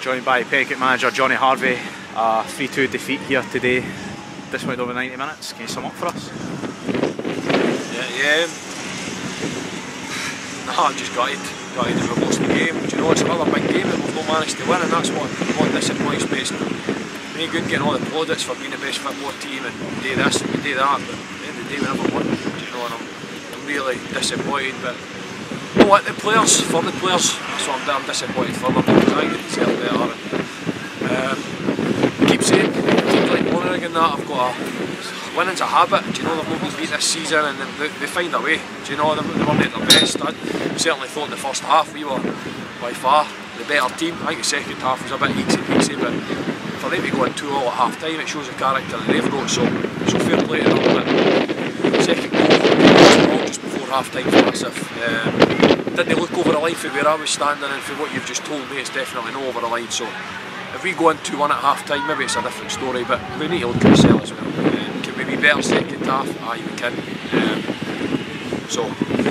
Joined by Pelican manager Johnny Harvey. 3-2 defeat here today. This went over 90 minutes. Can you sum up for us? Yeah. No, I'm just gutted that we've lost the game. Do you know, it's another big game that we've not managed to win, and that's what disappoints me. It's really good getting all the plaudits for being the best football team and do this and do that, but at the end of the day we never won. Do you know, and I'm really disappointed. But you know what, for the players, that's what I'm disappointed for them, because I think they deserve better. And keep saying, teams like Monaghan and that have got winning's a habit. Do you know, they've not been beat this season, and they find a way. Do you know, they weren't at their best. I certainly thought in the first half we were by far the better team. I think the second half was a bit easy, but for them to go in 2-0 at half time, it shows the character that they've got. So fair play to them. But second goal just before half time for us. Didn't look over the line for where I was standing, and for what you've just told me, it's definitely not over the line. So if we go in 2-1 at half time, maybe it's a different story, but we need to look at ourselves as well. Can we be better second half? Aye, we can. So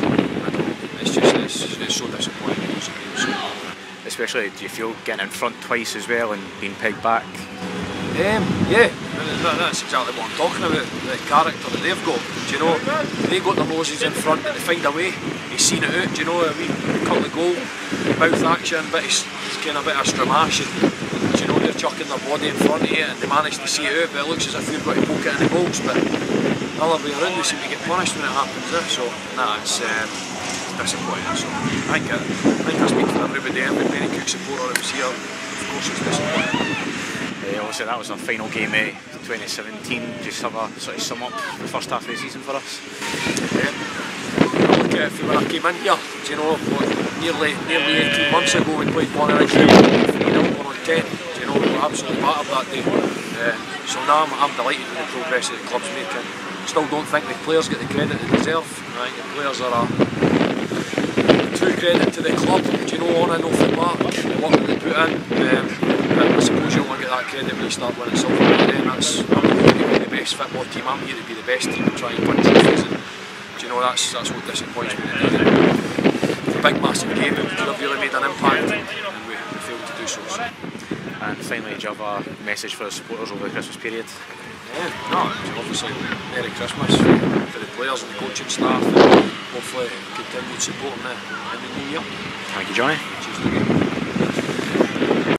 it's so disappointing. Especially, do you feel getting in front twice as well and being pegged back? Yeah, that's exactly what I'm talking about, the character that they've got. Do you know, they got their noses in front, but they find a way. He's seen it out, do you know, a wee couple of goal, mouth action, but it's kind of a bit of stramash, and do you know, they're chucking their body in front of it and they manage to see it out, but it looks as if we've got to poke it in the goals, but the other way around we seem to get punished when it happens. So, nah, it's disappointing. So I think I speak for everybody, every Penny Cook supporter that was here, of course it's disappointing. Obviously that was our final game 2017. Just have a sort of sum up the first half of the season for us. Look, when I came in here, you know, nearly 18 months ago we played Monaghan 3-0 on 10. You know, we were absolutely battered that day. So now I'm delighted with the progress that the club's making. Still don't think the players get the credit they deserve. I think the players are a true credit to the club. Do you know, on and off the park, the work that they put in. But I suppose you only get that credit when you start winning silver. I'm here to be the best football team. I'm here to be the best team and try and win trophies. And do you know, that's what disappoints me today. It's a big, massive game. We could have really made an impact, and we failed to do so. And finally, do you have a message for the supporters over the Christmas period? No, obviously Merry Christmas for the players and the coaching staff, and hopefully continued support in the new year. Thank you, Johnny. Cheers.